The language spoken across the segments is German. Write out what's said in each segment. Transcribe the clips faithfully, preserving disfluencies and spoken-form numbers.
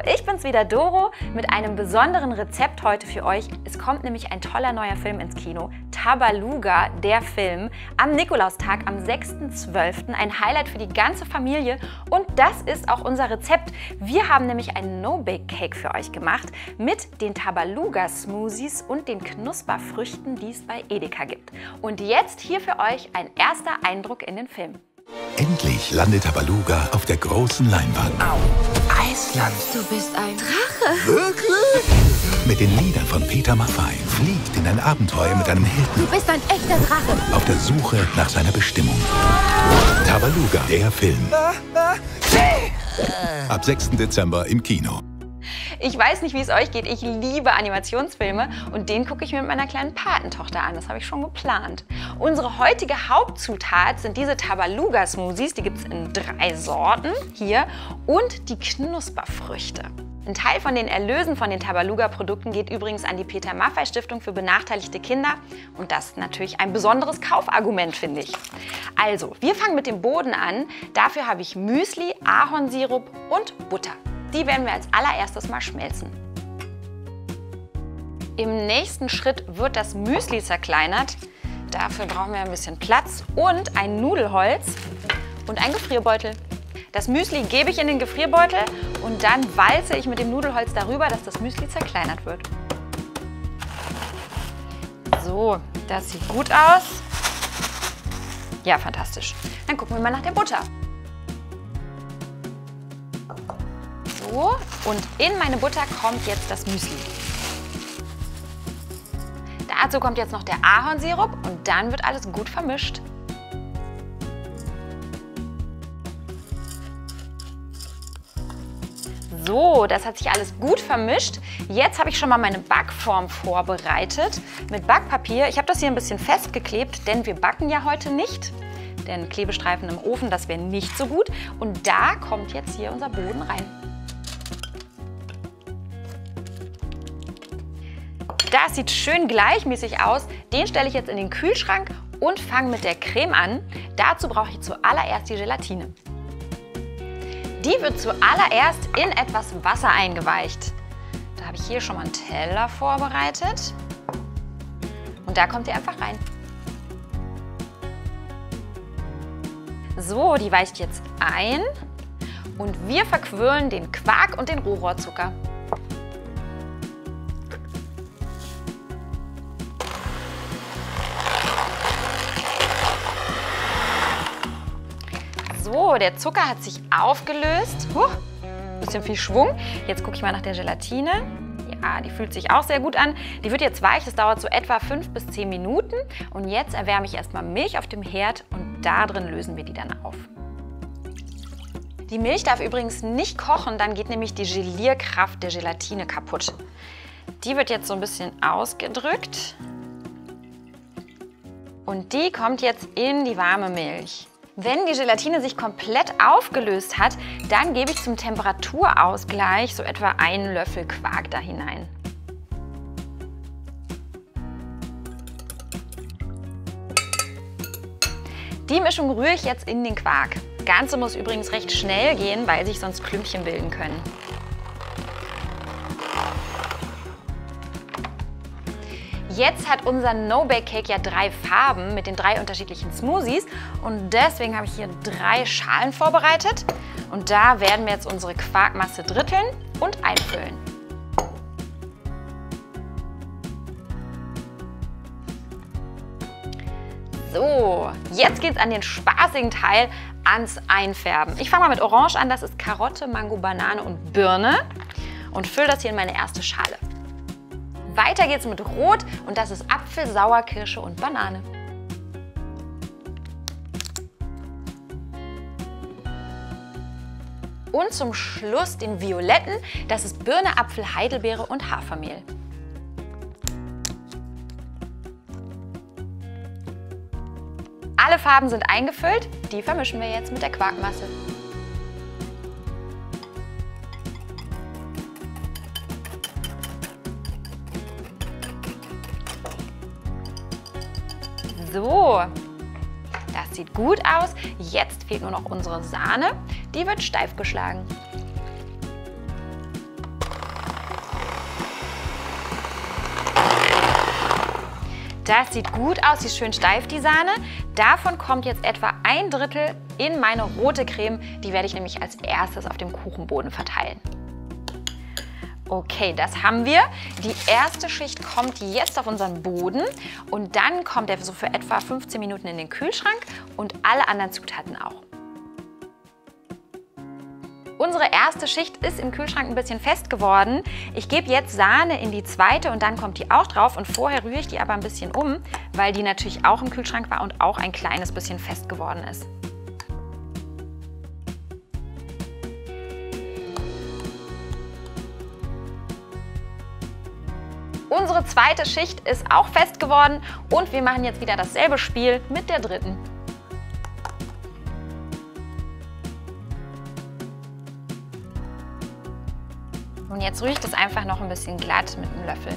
ich bin's wieder, Doro, mit einem besonderen Rezept heute für euch. Es kommt nämlich ein toller neuer Film ins Kino, Tabaluga, der Film, am Nikolaustag, am sechsten zwölften Ein Highlight für die ganze Familie und das ist auch unser Rezept. Wir haben nämlich einen No-Bake-Cake für euch gemacht mit den Tabaluga-Smoothies und den Knusperfrüchten, die es bei Edeka gibt. Und jetzt hier für euch ein erster Eindruck in den Film. Endlich landet Tabaluga auf der großen Leinwand. Au. Eisland. Du bist ein Drache. Wirklich? Mit den Liedern von Peter Maffay fliegt in ein Abenteuer mit einem Helden. Du bist ein echter Drache. Auf der Suche nach seiner Bestimmung. Tabaluga, der Film. Ab sechsten Dezember im Kino. Ich weiß nicht, wie es euch geht. Ich liebe Animationsfilme und den gucke ich mir mit meiner kleinen Patentochter an. Das habe ich schon geplant. Unsere heutige Hauptzutat sind diese Tabaluga-Smoothies. Die gibt es in drei Sorten hier und die Knusperfrüchte. Ein Teil von den Erlösen von den Tabaluga-Produkten geht übrigens an die Peter Maffay Stiftung für benachteiligte Kinder. Und das ist natürlich ein besonderes Kaufargument, finde ich. Also, wir fangen mit dem Boden an. Dafür habe ich Müsli, Ahornsirup und Butter. Die werden wir als allererstes mal schmelzen. Im nächsten Schritt wird das Müsli zerkleinert. Dafür brauchen wir ein bisschen Platz und ein Nudelholz und einen Gefrierbeutel. Das Müsli gebe ich in den Gefrierbeutel und dann walze ich mit dem Nudelholz darüber, dass das Müsli zerkleinert wird. So, das sieht gut aus. Ja, fantastisch. Dann gucken wir mal nach der Butter. So, und in meine Butter kommt jetzt das Müsli. Dazu kommt jetzt noch der Ahornsirup und dann wird alles gut vermischt. So, das hat sich alles gut vermischt. Jetzt habe ich schon mal meine Backform vorbereitet mit Backpapier. Ich habe das hier ein bisschen festgeklebt, denn wir backen ja heute nicht. Denn Klebestreifen im Ofen, das wäre nicht so gut. Und da kommt jetzt hier unser Boden rein. Das sieht schön gleichmäßig aus. Den stelle ich jetzt in den Kühlschrank und fange mit der Creme an. Dazu brauche ich zuallererst die Gelatine. Die wird zuallererst in etwas Wasser eingeweicht. Da habe ich hier schon mal einen Teller vorbereitet. Und da kommt die einfach rein. So, die weicht jetzt ein. Und wir verquirlen den Quark und den Rohrohrzucker. So, der Zucker hat sich aufgelöst. Huh, bisschen viel Schwung. Jetzt gucke ich mal nach der Gelatine. Ja, die fühlt sich auch sehr gut an. Die wird jetzt weich, das dauert so etwa fünf bis zehn Minuten. Und jetzt erwärme ich erstmal Milch auf dem Herd und da drin lösen wir die dann auf. Die Milch darf übrigens nicht kochen, dann geht nämlich die Gelierkraft der Gelatine kaputt. Die wird jetzt so ein bisschen ausgedrückt. Und die kommt jetzt in die warme Milch. Wenn die Gelatine sich komplett aufgelöst hat, dann gebe ich zum Temperaturausgleich so etwa einen Löffel Quark da hinein. Die Mischung rühre ich jetzt in den Quark. Das Ganze muss übrigens recht schnell gehen, weil sich sonst Klümpchen bilden können. Jetzt hat unser No-Bake-Cake ja drei Farben mit den drei unterschiedlichen Smoothies und deswegen habe ich hier drei Schalen vorbereitet und da werden wir jetzt unsere Quarkmasse dritteln und einfüllen. So, jetzt geht es an den spaßigen Teil, ans Einfärben. Ich fange mal mit Orange an, das ist Karotte, Mango, Banane und Birne und fülle das hier in meine erste Schale. Weiter geht's mit Rot und das ist Apfel, Sauerkirsche und Banane. Und zum Schluss den Violetten, das ist Birne, Apfel, Heidelbeere und Hafermehl. Alle Farben sind eingefüllt, die vermischen wir jetzt mit der Quarkmasse. So, das sieht gut aus. Jetzt fehlt nur noch unsere Sahne. Die wird steif geschlagen. Das sieht gut aus, die ist schön steif, die Sahne. Davon kommt jetzt etwa ein Drittel in meine rote Creme. Die werde ich nämlich als erstes auf dem Kuchenboden verteilen. Okay, das haben wir. Die erste Schicht kommt jetzt auf unseren Boden und dann kommt er so für etwa fünfzehn Minuten in den Kühlschrank und alle anderen Zutaten auch. Unsere erste Schicht ist im Kühlschrank ein bisschen fest geworden. Ich gebe jetzt Sahne in die zweite und dann kommt die auch drauf. Und vorher rühre ich die aber ein bisschen um, weil die natürlich auch im Kühlschrank war und auch ein kleines bisschen fest geworden ist. Unsere zweite Schicht ist auch fest geworden und wir machen jetzt wieder dasselbe Spiel mit der dritten. Und jetzt rühre ich das einfach noch ein bisschen glatt mit einem Löffel.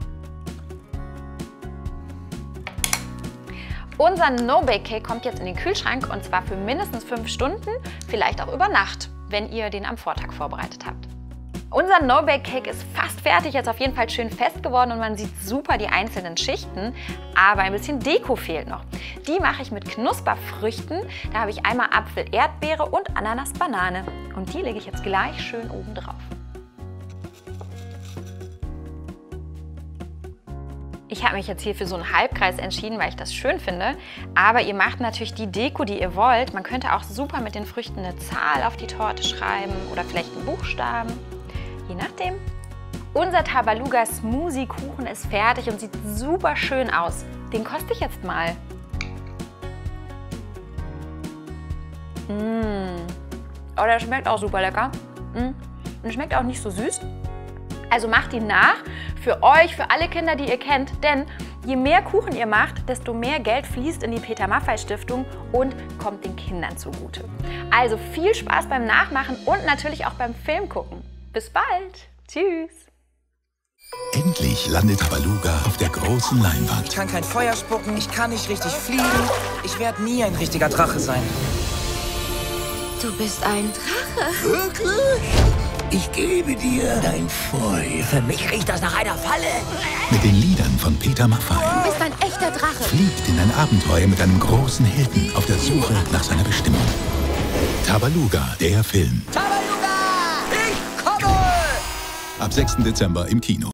Unser No-Bake-Cake kommt jetzt in den Kühlschrank und zwar für mindestens fünf Stunden, vielleicht auch über Nacht, wenn ihr den am Vortag vorbereitet habt. Unser No-Bake-Cake ist fast fertig, jetzt auf jeden Fall schön fest geworden und man sieht super die einzelnen Schichten, aber ein bisschen Deko fehlt noch. Die mache ich mit Knusperfrüchten. Da habe ich einmal Apfel, Erdbeere und Ananas, Banane und die lege ich jetzt gleich schön oben drauf. Ich habe mich jetzt hier für so einen Halbkreis entschieden, weil ich das schön finde. Aber ihr macht natürlich die Deko, die ihr wollt. Man könnte auch super mit den Früchten eine Zahl auf die Torte schreiben oder vielleicht einen Buchstaben. Je nachdem. Unser Tabaluga Smoothie Kuchen ist fertig und sieht super schön aus. Den koste ich jetzt mal. Mmh. Oh, der schmeckt auch super lecker. Mmh. Und schmeckt auch nicht so süß. Also macht ihn nach, für euch, für alle Kinder, die ihr kennt, denn je mehr Kuchen ihr macht, desto mehr Geld fließt in die Peter Maffay Stiftung und kommt den Kindern zugute. Also viel Spaß beim Nachmachen und natürlich auch beim Filmgucken. Bis bald. Tschüss. Endlich landet Tabaluga auf der großen Leinwand. Ich kann kein Feuer spucken, ich kann nicht richtig fliegen. Ich werde nie ein richtiger Drache sein. Du bist ein Drache. Wirklich? Ich gebe dir dein Feuer. Für mich riecht das nach einer Falle. Mit den Liedern von Peter Maffay. Du bist ein echter Drache. Fliegt in ein Abenteuer mit einem großen Helden auf der Suche nach seiner Bestimmung. Tabaluga, der Film. Tabaluga! Ich komme! Ab sechsten Dezember im Kino.